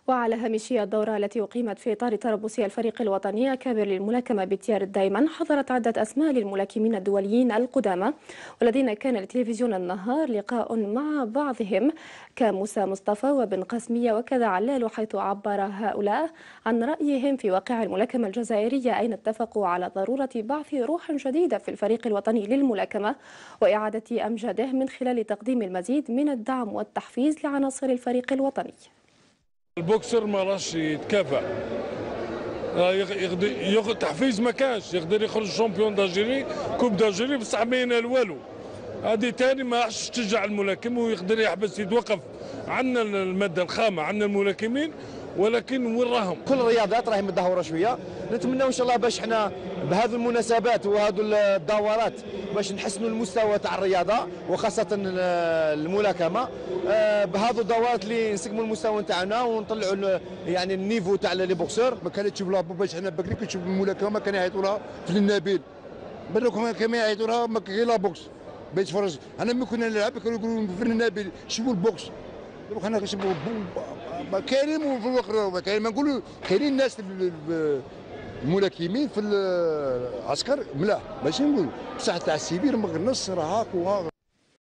وعلى هامش الدورة التي أقيمت في إطار تربص الفريق الوطني كابر للملاكمة بتيار الدايمن، حضرت عدة أسماء للملاكمين الدوليين القدامى والذين كان لتلفزيون النهار لقاء مع بعضهم كموسى مصطفى وبن قاسمية وكذا علال، حيث عبر هؤلاء عن رأيهم في واقع الملاكمة الجزائرية، أين اتفقوا على ضرورة بعث روح جديدة في الفريق الوطني للملاكمة وإعادة أمجاده من خلال تقديم المزيد من الدعم والتحفيز لعناصر الفريق الوطني. البوكسر ما راش يتكافئ، ياخذ تحفيز ما كانش، يقدر يخرج شامبيون دالجيري كوب دالجيري بصح ما ينال والو. هذه تاني ما راحش تشجع الملاكم ويقدر يحبس يتوقف. عندنا الماده الخام، عندنا الملاكمين، ولكن وين راهم؟ كل الرياضات راهي متدهوره شويه، نتمنى ان شاء الله باش حنا بهذه المناسبات وهذه الدورات باش نحسنوا المستوى تاع الرياضه وخاصه الملاكمه. بهذه الدورات اللي نسقموا المستوى تاعنا ونطلعوا يعني النيفو تاع لي بوكسور. ما كانت تشوف لابو باش حنا بكري كنشوف الملاكمه كانوا يعيطوا لها في النبيل، بالك كانوا يعيطوا لها ما كاين لا بوكس بيتفرج. انا ملي كنا نلعب كانوا يقولوا في النبيل شوفوا البوكس، دروك حنا كنشوفوا كاينين في الوقت كاين، ما نقولوا كاينين الناس الملاكمين في العسكر ملاح، ماشي نقول بصح تاع السيبير ما نص راه هاك وها.